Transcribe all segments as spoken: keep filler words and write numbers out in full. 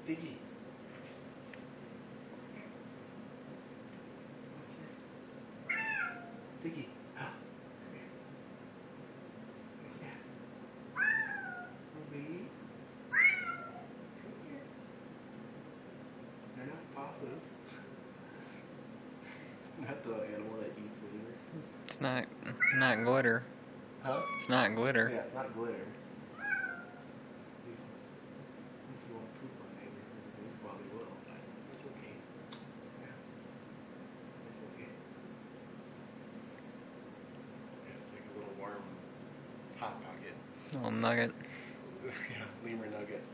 Ziggy. Ziggy. Ah. Come here. What's that? Rubies. Come here. They're not possums. Not the animal that eats either. It's not not glitter. Huh? It's not glitter. Yeah, it's not glitter. He's, he's going to poop on neighbor. He probably will, but it's okay. Yeah. It's okay. Yeah, it's like a little warm hot pocket. Little nugget. Yeah, lemur nuggets.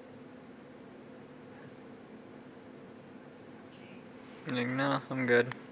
Like, no, I'm good.